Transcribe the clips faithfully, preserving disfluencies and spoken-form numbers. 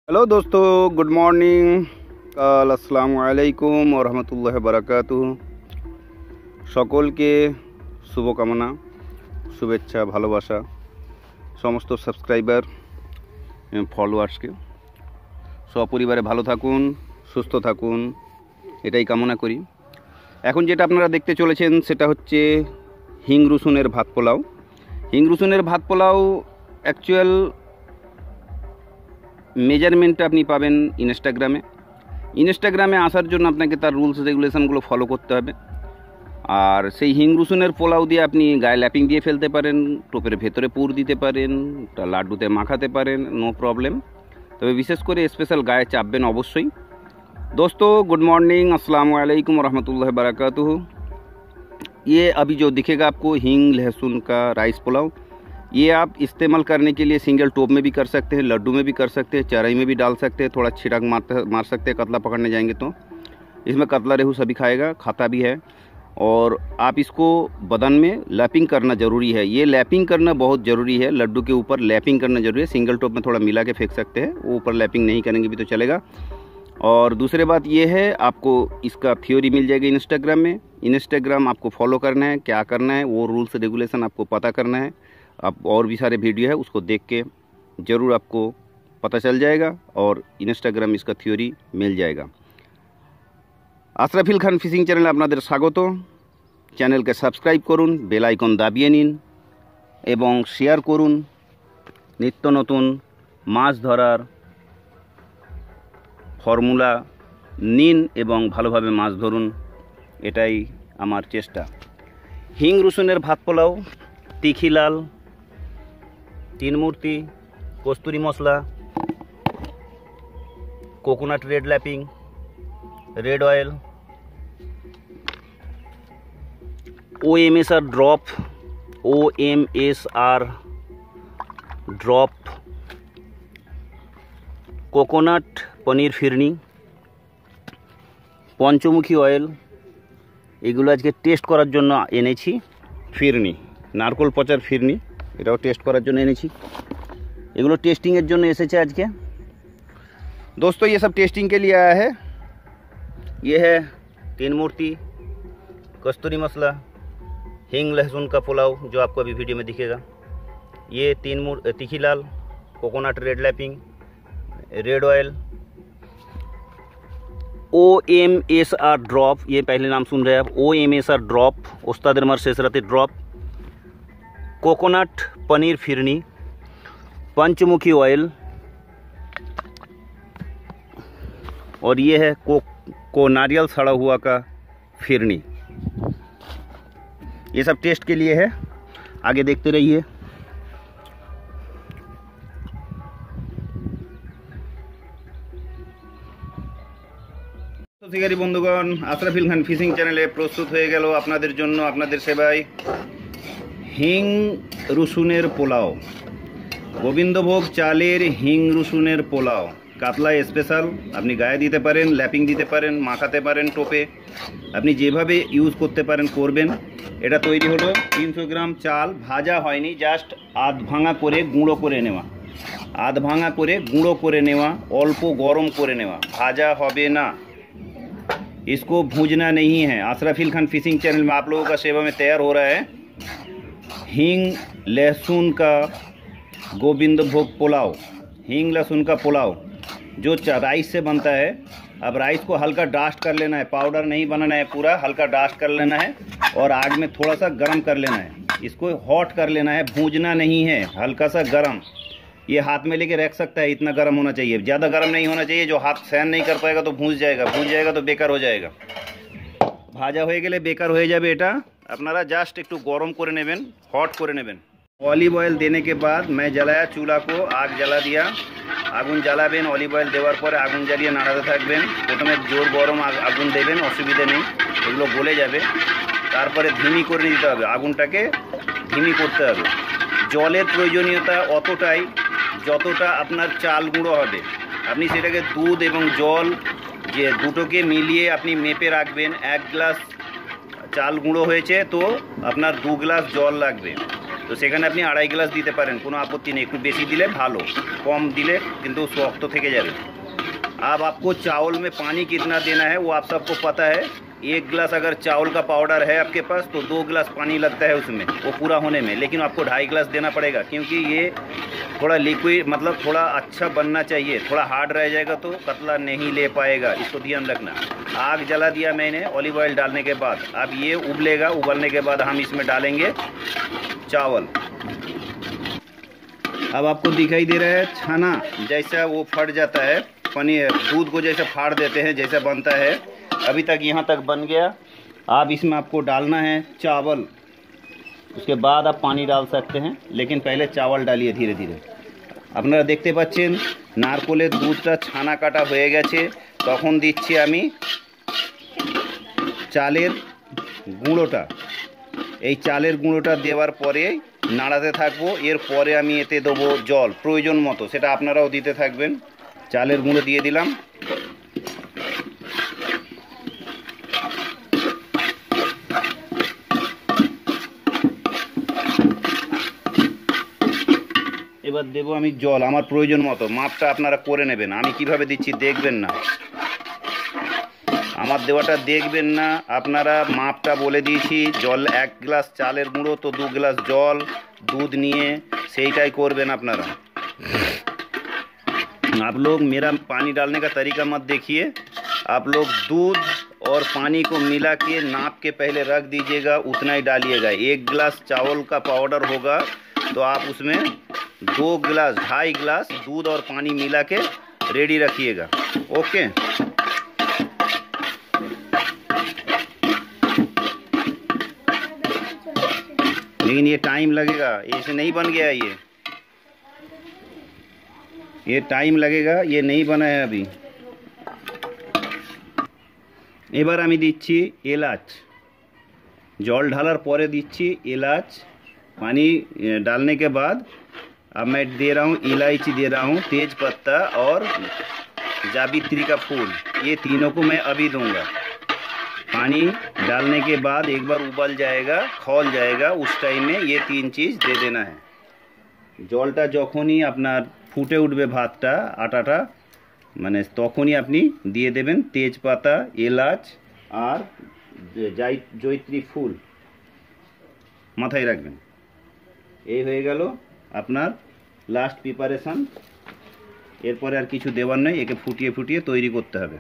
Hello दोस्तों, good morning, कल अस्सलामु आलैकुम व रहमतुल्लाहि व बाराकातुहू। সকলকে শুভকামনা, শুভেচ্ছা, ভালোবাসা সমস্ত সাবস্ক্রাইবার এবং ফলোয়ার্সকে। সপরিবারে ভালো থাকুন, সুস্থ থাকুন, এটাই কামনা করি। এখন যেটা আপনারা দেখতে চলেছেন সেটা হচ্ছে হিং রসুনের ভাত পোলাও। হিং রসুনের ভাত পোলাও অ্যাকচুয়াল মেজারমেন্টটা আপনি পাবেন ইনস্টাগ্রামে। ইনস্টাগ্রামে আসার জন্য আপনাকে তার রুলস রেগুলেশনগুলো ফলো করতে হবে। আর সেই হিং রসুনের পোলাও দিয়ে আপনি গায়ে ল্যাপিং দিয়ে ফেলতে পারেন, টোপের ভেতরে পুর দিতে পারেন, তা লাড্ডুতে মাখাতে পারেন, নো प्रॉब्लम। তবে বিশেষ করে স্পেশাল গায়ে চাপবেন অবশ্যই। दोस्तों गुड मॉर्निंग, अस्सलाम वालेकुम रहमतुल्लाहि बरकातुहू। ये अभी जो दिखेगा आपको हींग लहसुन का राइस पुलाव, ये आप इस्तेमाल करने के लिए सिंगल टोप में भी कर सकते हैं, लड्डू में भी कर सकते हैं, चराई में भी डाल सकते हैं, थोड़ा छिड़क मार मार सकते हैं कतला पकड़ने जाएंगे तो। इसमें कतला रेहू सभी खाएगा, खाता भी है। और आप इसको बदन में लैपिंग करना ज़रूरी है। ये लैपिंग करना बहुत ज़रूरी है, लड्डू के ऊपर लैपिंग करना ज़रूरी है। सिंगल टोप में थोड़ा मिला के फेंक सकते हैं, वो ऊपर लैपिंग नहीं करेंगे भी तो चलेगा। और दूसरी बात ये है, आपको इसका थ्योरी मिल जाएगी इंस्टाग्राम में। इंस्टाग्राम आपको फॉलो करना है, क्या करना है, वो रूल्स रेगुलेशन आपको पता करना है। आप और भी सारे वीडियो है, उसको देख के ज़रूर आपको पता चल जाएगा और इंस्टाग्राम इसका थ्योरी मिल जाएगा। আশরাফিল খান ফিশিং চ্যানেলে আপনাদের স্বাগত। চ্যানেলকে সাবস্ক্রাইব করুন, বেল আইকন দাবিয়ে নিন এবং শেয়ার করুন। নিত্য নতুন মাছ ধরার ফর্মুলা নিন এবং ভালোভাবে মাছ ধরুন, এটাই আমার চেষ্টা। হিং রসুনের ভাত পোলাও, তিখি লাল, তিন মূর্তি, কস্তুরি মশলা, coconut red lapping, red oil, O M S R drop, O M S R drop, coconut paneer phirni, Panchmukhi oil, এগুলো আজকে টেস্ট করার জন্য এনেছি। ফিরনি, নারকোল পচার ফিরনি, এটাও টেস্ট করার জন্য এনেছি। এগুলো টেস্টিংয়ের জন্য এসেছে আজকে। दोस्तों ये सब टेस्टिंग के लिए आया है। ये है तीन मूर्ति, कस्तूरी मसाला, हिंग लहसुन का पुलाव जो आपको अभी वीडियो में दिखेगा। ये तीन मूर तीखी लाल, coconut red lapping, red oil, O M S R drop, ये पहले नाम सुन रहे हैं आप, O M S R drop, उस्ताद मर शेषरते drop, coconut paneer phirni, Panchmukhi oil, और ये है को को नारियल सड़ा हुआ का फिरनी। ये सब टेस्ट के लिए है, आगे देखते रहिए। শিকারী বন্ধুগণ, আশরাফিল খান ফিশিং চ্যানেলে প্রস্তুত হয়ে গেল আপনাদের জন্য, আপনাদের সেবায় হিং রসুনের পোলাও। গোবিন্দভোগ চালের হিং রসুনের পোলাও, কাতলা স্পেশাল। আপনি গায়ে দিতে পারেন, ল্যাপিং দিতে পারেন, মাখাতে পারেন টোপে, আপনি যেভাবে ইউজ করতে পারেন করবেন। এটা তৈরি হলো তিনশো গ্রাম চাল, ভাজা হয়নি, জাস্ট আধ ভাঙা করে গুঁড়ো করে নেওয়া, আধ ভাঙা করে গুঁড়ো করে নেওয়া, অল্প গরম করে নেওয়া, ভাজা হবে না। इसको भूजना नहीं है। आशराफिल खान फिशिंग चैनल में आप लोगों का सेवा में तैयार हो रहा है हींग लहसुन का गोविंद भोग पुलाव, हींग लहसुन का पुलाव जो राइस से बनता है। अब राइस को हल्का डास्ट कर लेना है, पाउडर नहीं बनाना है, पूरा हल्का डास्ट कर लेना है और आग में थोड़ा सा गर्म कर लेना है। इसको हॉट कर लेना है, भूजना नहीं है, हल्का सा गर्म। ये हाथ में लेके रख सकता है, इतना गर्म होना चाहिए, ज़्यादा गर्म नहीं होना चाहिए। जो हाथ सहन नहीं कर पाएगा तो भूज जाएगा, भूज जाएगा तो बेकार हो जाएगा। भाजा হয়ে গেলে বেকার হয়ে যাবে। এটা আপনারা জাস্ট একটু গরম করে নেবেন, হট করে নেবেন। অলিভ অয়েল देने के बाद मैं जलाया चूल्हा को, आग जला दिया। আগুন জ্বালাবেন, অলিভ অয়েল দেওয়ার পরে আগুন জ্বালিয়ে নাড়াতে থাকবেন। প্রথমে জোর গরম আগুন দেবেন, অসুবিধা নেই, এগুলো গলে যাবে। তারপরে ধিমি করে দিতে হবে, আগুনটাকে ধিমি করতে হবে। জলের প্রয়োজনীয়তা অতটাই যতটা আপনার চাল গুঁড়ো হবে। আপনি সেটাকে দুধ এবং জল যে দুটোকে মিলিয়ে আপনি মেপে রাখবেন। এক গ্লাস চাল গুঁড়ো হয়েছে তো আপনার দু গ্লাস জল লাগবে। তো সেখানে আপনি আড়াই গ্লাস দিতে পারেন, কোনো আপত্তি নেই। একটু বেশি দিলে ভালো, কম দিলে কিন্তু শক্ত থেকে যাবে। अब आपको चावल में पानी कितना देना है वो आप सबको पता है। एक गिलास अगर चावल का पाउडर है आपके पास तो दो गिलास पानी लगता है उसमें वो पूरा होने में, लेकिन आपको ढाई गिलास देना पड़ेगा क्योंकि ये थोड़ा लिक्विड मतलब थोड़ा अच्छा बनना चाहिए। थोड़ा हार्ड रह जाएगा तो कतला नहीं ले पाएगा, इसको ध्यान रखना। आग जला दिया मैंने ऑलिव ऑयल डालने के बाद। अब ये उबलेगा, उबलने के बाद हम इसमें डालेंगे चावल। अब आपको दिखाई दे रहा है छाना जैसा वो फट जाता है, पनीर दूध को जैसे फाड़ देते हैं जैसा बनता है, अभी तक यहाँ तक बन गया। अब इसमें आपको डालना है चावल, उसके बाद आप पानी डाल सकते हैं, लेकिन पहले चावल डालिए धीरे धीरे। আপনারা দেখতে পাচ্ছেন নারকোলের দুধটা ছানা কাটা হয়ে গেছে। তখন দিচ্ছি আমি চালের গুঁড়োটা। এই চালের গুঁড়োটা দেওয়ার পরে নাড়াতে থাকবো। এরপরে আমি এতে দেবো জল প্রয়োজন মতো, সেটা আপনারাও দিতে থাকবেন। চালের গুঁড়ো দিয়ে দিলাম। এবার দেবো আমি জল আমার প্রয়োজন মতো। মাপটা আপনারা করে নেবেন, আমি কিভাবে দিচ্ছি দেখবেন না, আমার দেওয়াটা দেখবেন না। আপনারা মাপটা বলে দিয়েছি। জল এক গ্লাস চালের গুঁড়ো তো দু গ্লাস জল दूध নিয়ে সেইটাই করবেন আপনারা। आप लोग मेरा पानी डालने का तरीका मत देखिए, आप लोग दूध और पानी को मिला के नाप के पहले रख दीजिएगा, उतना ही डालिएगा। एक गिलास चावल का पाउडर होगा तो आप उसमें दो गिलास ढाई गिलास दूध और पानी मिला के रेडी रखिएगा। ओके, लेकिन ये टाइम लगेगा, ऐसे नहीं बन गया ये ये टाइम लगेगा, ये नहीं बना है अभी। এবার আমি দিচ্ছি এলাচ, জল ঢালার পরে দিচ্ছি এলাচ। पानी डालने के बाद अब मैं दे रहा हूँ इलायची, दे रहा हूँ तेज पत्ता और जावित्री का फूल, ये तीनों को मैं अभी दूंगा। पानी डालने के बाद एक बार उबल जाएगा, खौल जाएगा, उस टाइम में ये तीन चीज़ दे देना है। জলটা যখনই আপনার ফুটে উঠবে ভাতটা আটাটা মানে তখনই আপনি দিয়ে দেবেন তেজপাতা, এলাচ আর জয়িত্রী ফুল, মাথায় রাখবেন। এই হয়ে গেল আপনার লাস্ট প্রিপারেশন। এরপরে আর কিছু দেওয়ার নেই, একে ফুটিয়ে ফুটিয়ে তৈরি করতে হবে।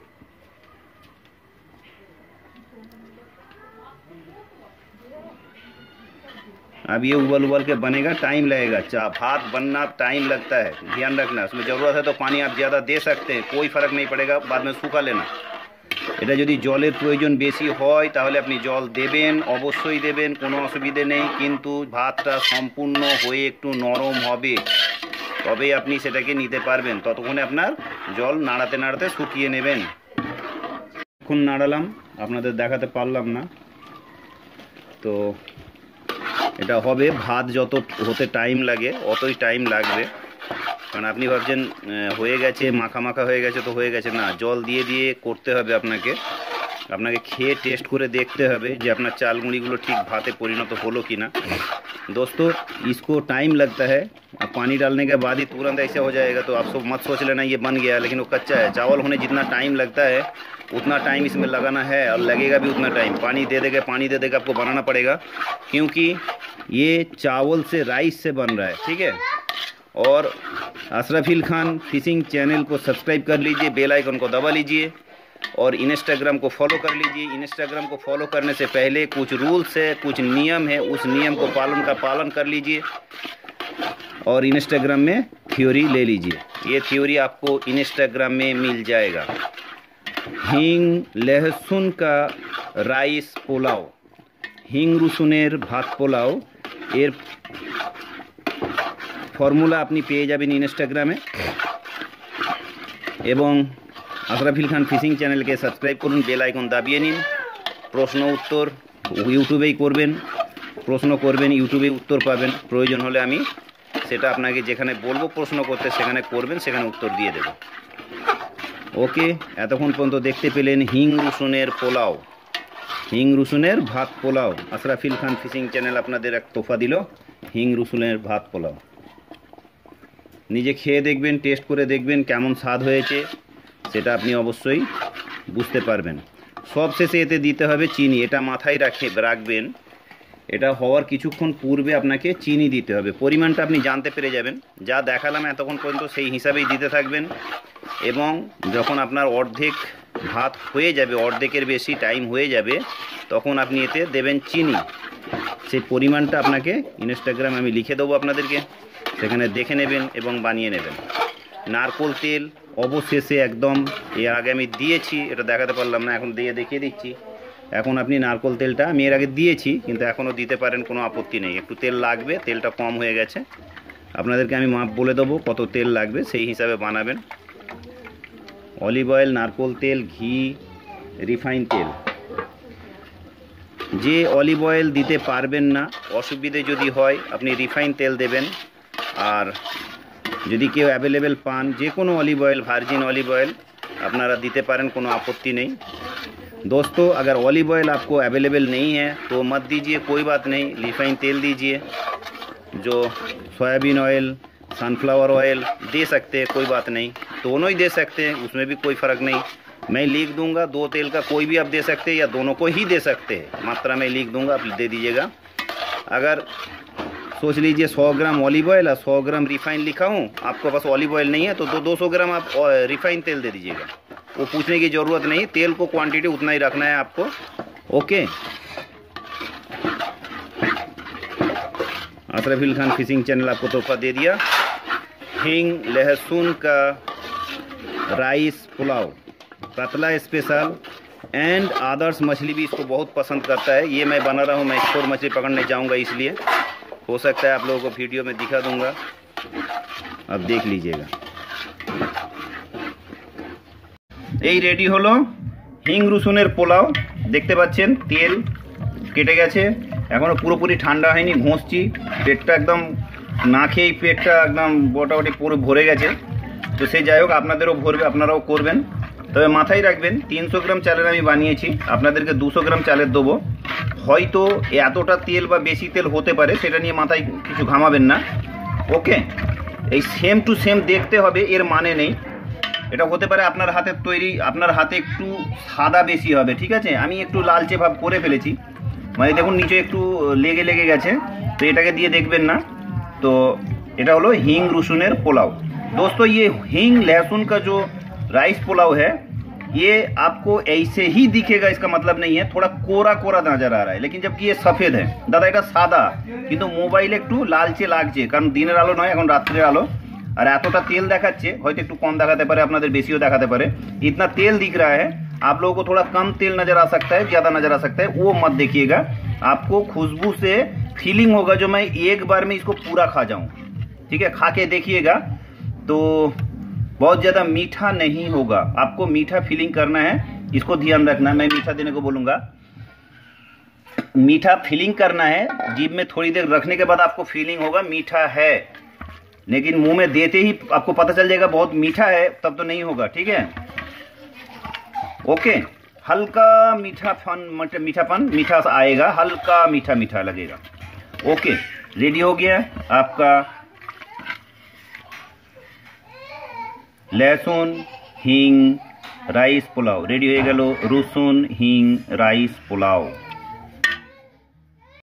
अब ये उबल उबल के बनेगा, टाइम लगेगा। चा भात बनना टाइम लगता है, ध्यान रखना। उसमें ज़रूरत है तो पानी आप ज़्यादा दे सकते हैं, कोई फ़र्क नहीं पड़ेगा, बाद में सूखा लेना। এটা যদি জলের প্রয়োজন বেশি হয় তাহলে আপনি জল দেবেন, অবশ্যই দেবেন, কোনো অসুবিধে নেই। কিন্তু ভাতটা সম্পূর্ণ হয়ে একটু নরম হবে তবেই আপনি সেটাকে নিতে পারবেন। ততক্ষণে আপনার জল নাড়াতে নাড়াতে শুকিয়ে নেবেন। এখন নাড়ালাম, আপনাদের দেখাতে পারলাম না, তো এটা হবে। ভাত যত হতে টাইম লাগে অতই টাইম লাগবে, কারণ আপনি ভাবছেন হয়ে গেছে, মাখা মাখা হয়ে গেছে তো হয়ে গেছে, না, জল দিয়ে দিয়ে করতে হবে আপনাকে। আপনাকে খেয়ে টেস্ট করে দেখতে হবে যে আপনার চাল গুঁড়িগুলো ঠিক भाते परिणत হলো कि ना। दोस्तों इसको टाइम लगता है, अब पानी डालने के बाद ही तुरंत ऐसे हो जाएगा तो आप सब मत सोच लेना ये बन गया, लेकिन वो कच्चा है। चावल होने जितना टाइम लगता है उतना टाइम इसमें लगाना है और लगेगा भी उतना टाइम। पानी दे देगा पानी दे देगा आपको बनाना पड़ेगा, क्योंकि ये चावल से राइस से बन रहा है, ठीक है। और अशरफिल खान फिशिंग चैनल को सब्सक्राइब कर लीजिए, बेल आइकन को दबा लीजिए और इंस्टाग्राम को फॉलो कर लीजिए। इंस्टाग्राम को फॉलो करने से पहले कुछ रूल्स है, कुछ नियम है, उस नियम को पालन का पालन कर लीजिए और इंस्टाग्राम में थ्योरी ले लीजिए। ये थ्योरी आपको इंस्टाग्राम में मिल जाएगा। हिंग लहसुन का राइस পোলাও, হিং রসুনের ভাত পোলাও, এর ফর্মুলা আপনি পেয়ে যাবেন ইনস্টাগ্রামে। এবং আশরাফিল খান ফিশিং চ্যানেলকে সাবস্ক্রাইব করুন, বেল আইকন দাবিয়ে নিন। প্রশ্ন উত্তর ইউটিউবেই করবেন, প্রশ্ন করবেন ইউটিউবে উত্তর পাবেন। প্রয়োজন হলে আমি সেটা আপনাকে যেখানে বলবো প্রশ্ন করতে সেখানে করবেন, সেখানে উত্তর দিয়ে দেব। ওকে, এতক্ষণ পর্যন্ত দেখতে পেলেন হিং রসুনের পোলাও, হিং রসুনের ভাত পোলাও। আশরাফিল খান ফিশিং চ্যানেল আপনাদের এক তোফা দিল হিং রসুনের ভাত পোলাও। নিজে খেয়ে দেখবেন, টেস্ট করে দেখবেন কেমন স্বাদ হয়েছে, সেটা আপনি অবশ্যই বুঝতে পারবেন। সবশেষে এতে দিতে হবে চিনি, এটা মাথায় রাখে রাখবেন। এটা হওয়ার কিছুক্ষণ পূর্বে আপনাকে চিনি দিতে হবে। পরিমাণটা আপনি জানতে পেরে যাবেন, যা দেখালাম এতক্ষণ পর্যন্ত সেই হিসাবেই দিতে থাকবেন। এবং যখন আপনার অর্ধেক ভাত হয়ে যাবে, অর্ধেকের বেশি টাইম হয়ে যাবে, তখন আপনি এতে দেবেন চিনি। সেই পরিমাণটা আপনাকে ইনস্টাগ্রামে আমি লিখে দেবো আপনাদেরকে, সেখানে দেখে নেবেন এবং বানিয়ে নেবেন। নারকোল তেল অবশেষে একদম, এর আগে আমি দিয়েছি, এটা দেখাতে পারলাম না, এখন দিয়ে দেখিয়ে দিচ্ছি। এখন আপনি নারকোল তেলটা আমি এর আগে দিয়েছি, কিন্তু এখনও দিতে পারেন, কোনো আপত্তি নেই। একটু তেল লাগবে, তেলটা কম হয়ে গেছে, আপনাদেরকে আমি মাপ বলে দেবো কত তেল লাগবে, সেই হিসাবে বানাবেন। অলিভ অয়েল, নারকোল তেল, ঘি, রিফাইন তেল। যে অলিভ অয়েল দিতে পারবেন না, অসুবিধে যদি হয়, আপনি রিফাইন তেল দেবেন। আর যদি কেউ অ্যাভেলেবেল পান, যে কোনো olive oil, virgin olive oil अपनारा दीते पारें, कोनो आपत्ति नहीं। दोस्तों, अगर ऑलिव ऑयल आपको अवेलेबल नहीं है तो मत दीजिए, कोई बात नहीं, रिफाइन तेल दीजिए। जो सोयाबीन ऑयल, सनफ्लावर ऑयल दे सकते हैं, कोई बात नहीं, दोनों ही दे सकते हैं, उसमें भी कोई फ़र्क नहीं। मैं लिख दूंगा, दो तेल का कोई भी आप दे सकते हैं या दोनों को ही दे सकते हैं, मात्रा में लिख दूंगा, आप दे दीजिएगा। अगर सोच लीजिए सौ ग्राम ऑलिव ऑयल और सौ ग्राम रिफाइन लिखा हूँ, आपके पास ऑलिव ऑयल नहीं है तो दो दो सौ ग्राम आप रिफाइन तेल दे दीजिएगा। वो पूछने की ज़रूरत नहीं, तेल को क्वांटिटी उतना ही रखना है आपको। Okay. Ashraful Khan fishing channel आपको तोहफा दे दिया हींग लहसुन का राइस पुलाव, कतला स्पेशल एंड आदर्श मछली भी इसको बहुत पसंद करता है। ये मैं बना रहा हूँ, मैं एक्सपोर्ट मछली पकड़ने जाऊँगा, इसलिए हो सकता है आप लोगों को वीडियो में दिखा दूंगा, अब देख लीजिएगा। এই রেডি হলো হিং রসুনের পোলাও, দেখতে পাচ্ছেন তেল কেটে গেছে, এখনো পুরোপুরি ঠান্ডা হয়নি, ঘষছি, পেটটা একদম না খেয়েই পেটটা একদম মোটামুটি পুরো ভরে গেছে। তো সেই যাই হোক, আপনাদেরও ভরবে, আপনারাও করবেন। তবে মাথায় রাখবেন, তিনশো গ্রাম চালের আমি বানিয়েছি, আপনাদেরকে দুশো গ্রাম চালের দেবো। হয়তো এতটা তেল বা বেশি তেল হতে পারে, সেটা নিয়ে মাথায় কিছু ঘামাবেন না। ওকে, এই সেম টু সেম দেখতে হবে এর মানে নেই। এটা হতে পারে আপনার হাতের তৈরি, আপনার হাতে একটু সাদা বেশি হবে, ঠিক আছে। আমি একটু লালচে ভাব করে ফেলেছি, মানে দেখুন নিচে একটু লেগে লেগে গেছে, তো এটাকে দিয়ে দেখবেন না। তো এটা হলো হিং রসুনের পোলাও। दोस्तों, ये हींग लहसुन का जो राइस पुलाव है, ये आपको ऐसे ही दिखेगा, इसका मतलब नहीं है, थोड़ा कोरा कोरा नजर आ रहा है, लेकिन जबकि ये सफेद है। दादा এটা সাদা, কিন্তু মোবাইল একটু লালচে লাগছে, কারণ দিনের আলো নয়, এখন রাত্রের আলো। আর এতটা তেল দেখাচ্ছে, হয়তো একটু কম দেখাতে পারে, আপনাদের বেশিও দেখাতে পারে। इतना तेल दिख रहा है, आप लोगों को थोड़ा कम तेल नजर आ सकता है, ज्यादा नजर आ सकता है, वो मत देखिएगा। आपको खुशबू से फीलिंग होगा जो मैं एक बार में इसको पूरा खा जाऊं, ठीक है। खा के देखिएगा, तो बहुत ज़्यादा मीठा नहीं होगा, आपको मीठा फीलिंग करना है, इसको ध्यान रखना। मैं मीठा देने को बोलूँगा, मीठा फीलिंग करना है, जीभ में थोड़ी देर रखने के बाद आपको फीलिंग होगा मीठा है, लेकिन मुंह में देते ही आपको पता चल जाएगा बहुत मीठा है, तब तो नहीं होगा, ठीक है। ओके, हल्का मीठापन मीठापन मीठा आएगा, हल्का मीठा मीठा लगेगा। ओके, रेडी हो गया आपका लहसुन हिंग राइस পোলাও, রেডি হয়ে গেল রসুন হিং রাইস পোলাও।